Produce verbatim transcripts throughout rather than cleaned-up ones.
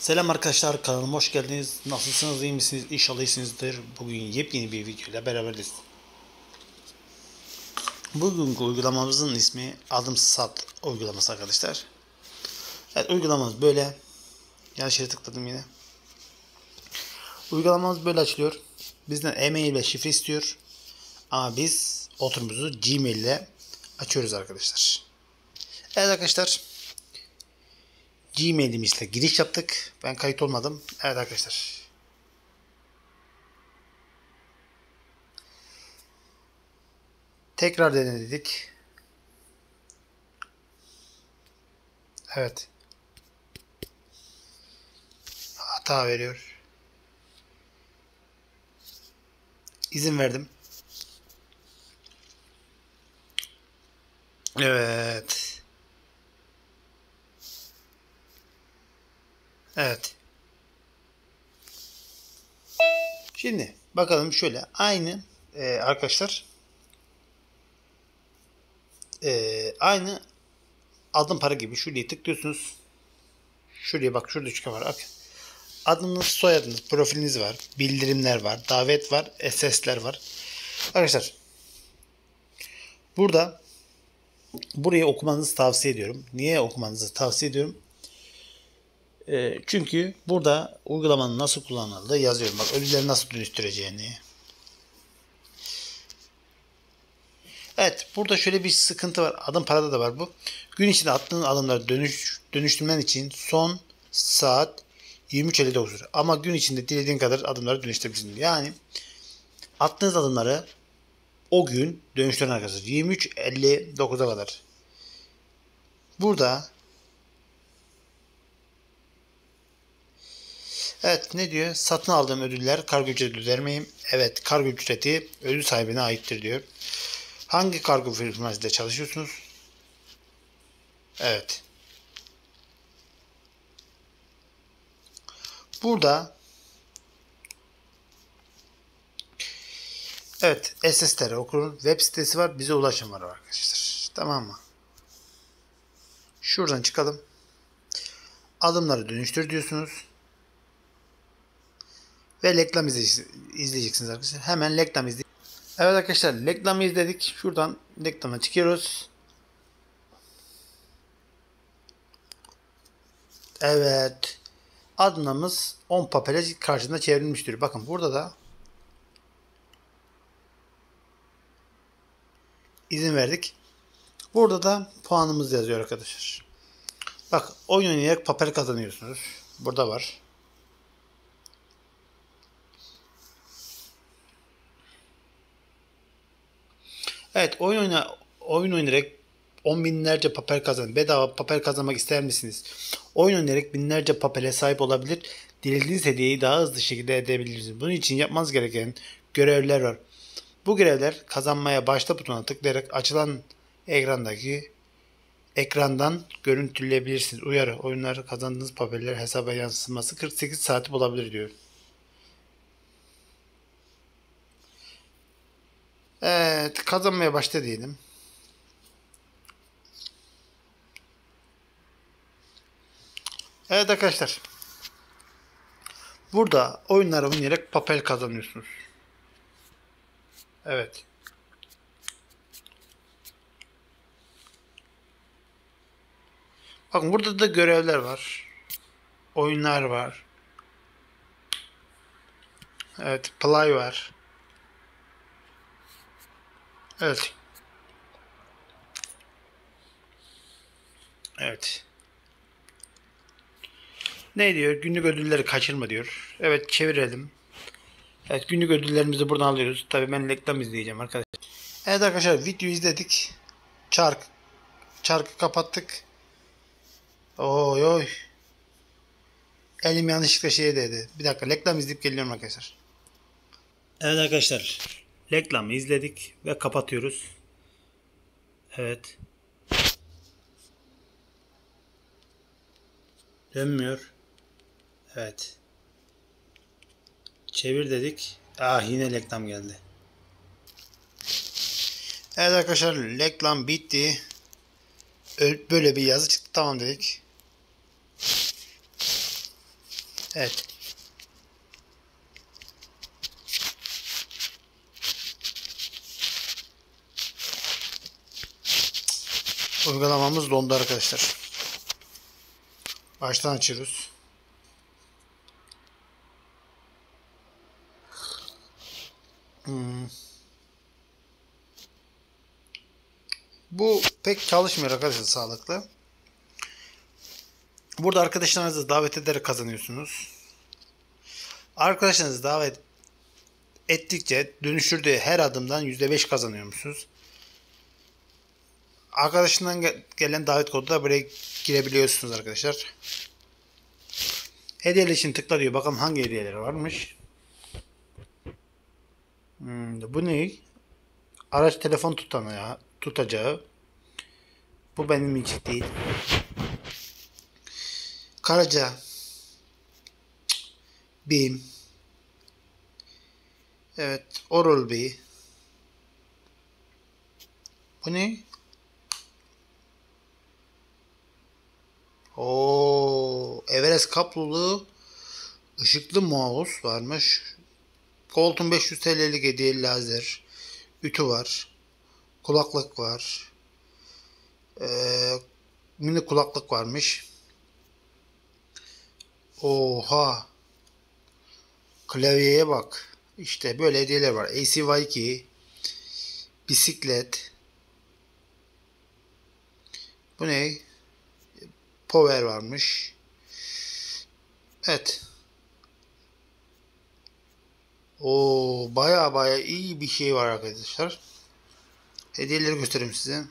Selam arkadaşlar, kanalıma hoş geldiniz. Nasılsınız, iyi misiniz? İnşallah iyisinizdir. Bugün yepyeni bir video ile beraberiz. Bugünkü uygulamamızın ismi Adım Sat uygulaması arkadaşlar. Evet, uygulamamız böyle. Yanlış yere tıkladım yine. Uygulamamız böyle açılıyor. Bizden e-mail ve şifre istiyor. Ama biz oturumuzu Gmail ile açıyoruz arkadaşlar. Evet arkadaşlar. Gmail'imizle giriş yaptık. Ben kayıt olmadım. Evet arkadaşlar. Tekrar dene dedik. Evet. Hata veriyor. İzin verdim. Evet. Evet. Şimdi bakalım şöyle. Aynı e, arkadaşlar e, aynı adım para gibi şuraya tıklıyorsunuz. Şuraya bak, şurada üçgen var. Bak. Adınız, soyadınız, profiliniz var. Bildirimler var. Davet var. S S'ler var. Arkadaşlar burada burayı okumanızı tavsiye ediyorum. Niye okumanızı tavsiye ediyorum? E, çünkü burada uygulamanın nasıl kullanıldığı yazıyorum. Bak, ödülleri nasıl dönüştüreceğini. Evet, burada şöyle bir sıkıntı var. Adım parada da var bu. Gün içinde attığın adımları dönüş, dönüştürmen için son saat yirmi üç elli dokuz. Ama gün içinde dilediğin kadar adımları dönüştürebilirsin. Yani attığınız adımları o gün dönüştüren arkadaşlar. yirmi üç elli dokuza kadar. Burada evet, ne diyor? Satın aldığım ödüller kargo ücreti öder. Evet, kargo ücreti ödül sahibine aittir diyor. Hangi kargo firmasıyla çalışıyorsunuz? Evet. Burada evet, S S'leri okurun. Web sitesi var. Bize ulaşım var arkadaşlar. Tamam mı? Şuradan çıkalım. Adımları dönüştür diyorsunuz. Ve reklam izleyeceksiniz arkadaşlar. Hemen reklam izleyin. Evet arkadaşlar, reklamı izledik. Şuradan reklama çıkıyoruz. Evet. Adımımız on papele karşında çevrilmiştir. Bakın burada da izin verdik. Burada da puanımız yazıyor arkadaşlar. Bak, oyun oynayarak papel kazanıyorsunuz. Burada var. Evet, oyun oyna oyun oynayarak on binlerce papel kazan. Bedava papel kazanmak ister misiniz? Oyun oynayarak binlerce papele sahip olabilir. Dilediğiniz hediyeyi daha hızlı şekilde edebilirsiniz. Bunun için yapmanız gereken görevler var. Bu görevler kazanmaya başla butonuna tıklayarak açılan ekrandaki ekrandan görüntüleyebilirsiniz. Uyarı: oyunlar kazandığınız papeller hesaba yansıması kırk sekiz saati bulabilir diyor. Evet, kazanmaya başla diyelim. Evet arkadaşlar. Burada oyunlar oynayarak papel kazanıyorsunuz. Evet. Bakın, burada da görevler var. Oyunlar var. Evet, play var. Evet. Evet. Ne diyor? Günlük ödülleri kaçırma diyor. Evet, çevirelim. Evet, günlük ödüllerimizi buradan alıyoruz. Tabii ben reklam izleyeceğim arkadaşlar. Evet arkadaşlar, video izledik. Çark. Çarkı kapattık. Oy oy. Elim yanlışlıkla şeye değdi. Bir dakika, reklam izleyip geliyorum arkadaşlar. Evet arkadaşlar. Reklamı izledik ve kapatıyoruz. Evet. Dönmüyor. Evet. Çevir dedik. Ah, yine reklam geldi. Evet arkadaşlar, reklam bitti. Böyle bir yazı çıktı. Tamam dedik. Evet. Uygulamamız dondu arkadaşlar. Baştan açıyoruz. Hmm. Bu pek çalışmıyor arkadaşlar sağlıklı. Burada arkadaşlarınızı davet ederek kazanıyorsunuz. Arkadaşlarınızı davet ettikçe dönüştürdüğü her adımdan yüzde beş kazanıyormuşsunuz. Arkadaşından gelen davet kodu da buraya girebiliyorsunuz arkadaşlar. Hediyeler için tıkla diyor. Bakalım hangi hediyeler varmış. Hmm, bu ne? Araç telefon tutanağı, tutacağı. Bu benim için değil. Karaca. Bim. Evet. Oral-B. Bu ne? Oo, Everest kaplolu ışıklı mouse varmış. Colton beş yüz T L'lik hediye lazer. Ütü var. Kulaklık var. Ee, mini kulaklık varmış. Oha. Klavyeye bak. İşte böyle hediyeler var. A C Y iki. Bisiklet. Bu ne? Power varmış. Evet. O baya baya iyi bir şey var arkadaşlar. Hediyeleri göstereyim size.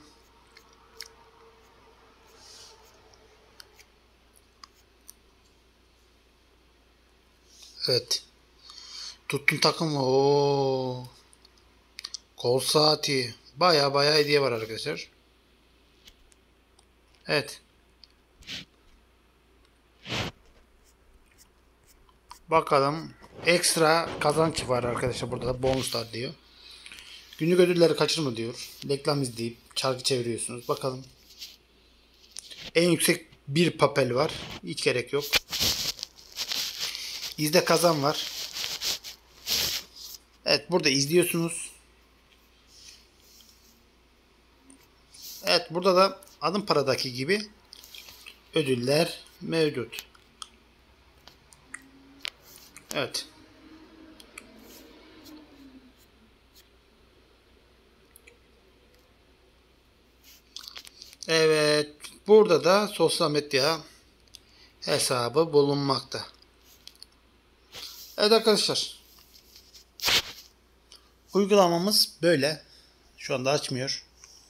Evet. Tuttum takımı. O kol saati. Baya baya hediye var arkadaşlar. Evet. Bakalım. Ekstra kazanç var arkadaşlar. Burada da bonuslar diyor. Günlük ödülleri kaçırma diyor. Reklam izleyip çarkı çeviriyorsunuz. Bakalım. En yüksek bir papel var. Hiç gerek yok. İzle kazan var. Evet, burada izliyorsunuz. Evet, burada da adım paradaki gibi ödüller mevcut. Evet. Evet. Burada da sosyal medya hesabı bulunmakta. Evet arkadaşlar. Uygulamamız böyle. Şu anda açmıyor.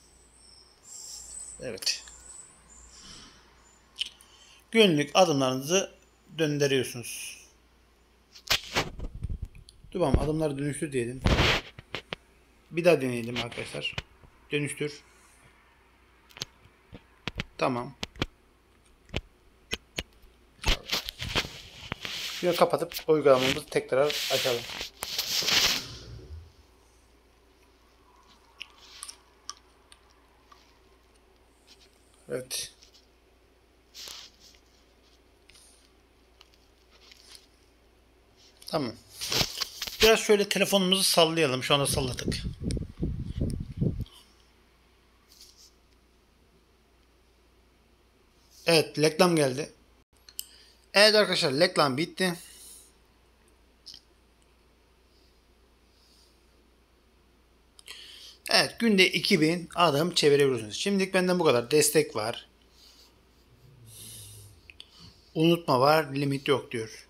Evet. Günlük adımlarınızı döndürüyorsunuz. Tamam, adımları dönüştür diyelim. Bir daha deneyelim arkadaşlar. Dönüştür. Tamam. Şunu kapatıp uygulamamızı tekrar açalım. Evet. Tamam. Biraz şöyle telefonumuzu sallayalım. Şu anda salladık. Evet, reklam geldi. Evet arkadaşlar, reklam bitti. Evet, günde iki bin adım çevirebiliyorsunuz. Şimdilik benden bu kadar. Destek var. Unutma var. Limit yok diyor.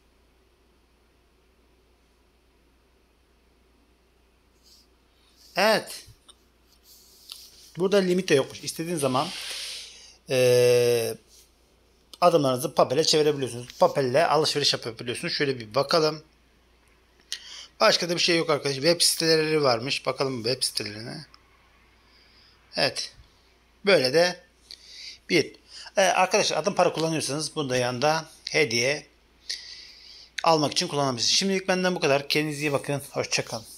Evet. Burada limit de yokmuş. İstediğin zaman ee, adımlarınızı Papel'e çevirebiliyorsunuz. Papel'le alışveriş yapabiliyorsunuz. Şöyle bir bakalım. Başka da bir şey yok arkadaşlar. Web siteleri varmış. Bakalım web sitelerine. Evet. Böyle de bir. Ee, arkadaşlar, adım para kullanıyorsanız bunu da yanında hediye almak için kullanabilirsiniz. Şimdilik benden bu kadar. Kendinize iyi bakın. Hoşçakalın.